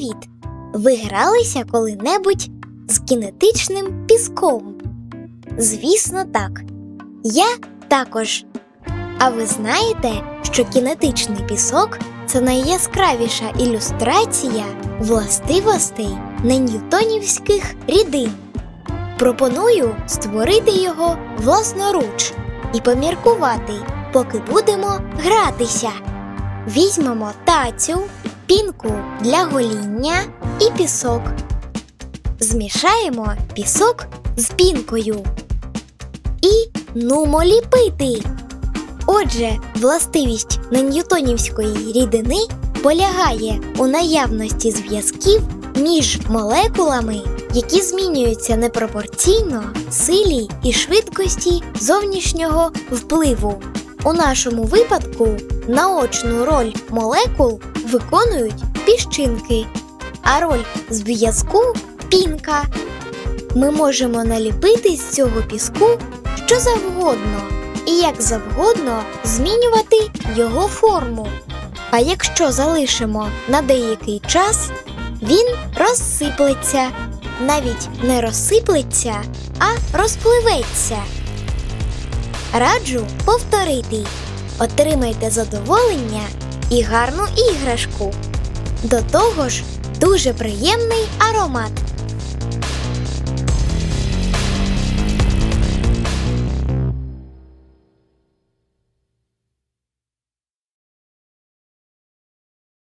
Привіт! Ви гралися коли-небудь з кінетичним піском? Звісно, так. Я також. А ви знаєте, що кінетичний пісок – це найяскравіша ілюстрація властивостей неньютонівських рідин? Пропоную створити його власноруч і поміркувати, поки будемо гратися. Візьмемо тацю, пінку для гоління і пісок. Змішаємо пісок з пінкою. І нумо ліпити! Отже, властивість неньютонівської рідини полягає у наявності зв'язків між молекулами, які змінюються непропорційно силі і швидкості зовнішнього впливу. У нашому випадку наочну роль молекул виконують піщинки, а роль зв'язку – пінка. Ми можемо наліпити з цього піску що завгодно і як завгодно змінювати його форму. А якщо залишимо на деякий час, він розсиплеться. Навіть не розсиплеться, а розпливеться. Раджу повторити. Отримайте задоволення і гарну іграшку. До того ж, дуже приємний аромат.